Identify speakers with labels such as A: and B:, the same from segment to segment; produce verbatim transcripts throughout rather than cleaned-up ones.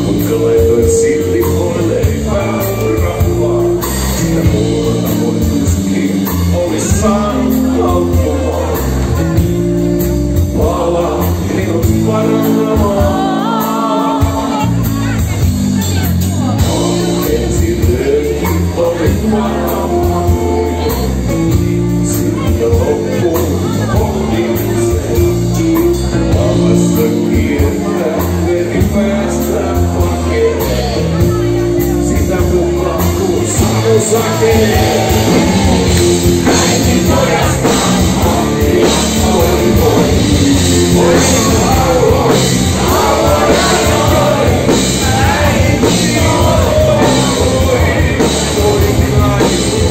A: Mutta laitoin silti mua leipää rahaa. Ja muuta mun tuskin olis saanut auttumaan. Palaa minut parantamaan. Ensin rööki oli varmaan. Sitten loppuun pohdin sen. Alassa kiertää veri päästää pakeen. Sitä mukaan kun sano sakee. Äiti pojastaan happi, voi voi. Voi haluan, haluan rajoin. Äiti voi, voi kaivu.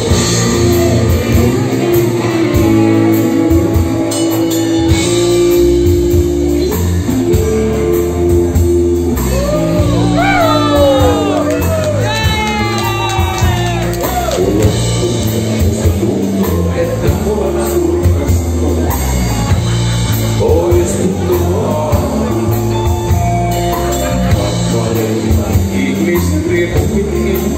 A: Ihmisrieppukin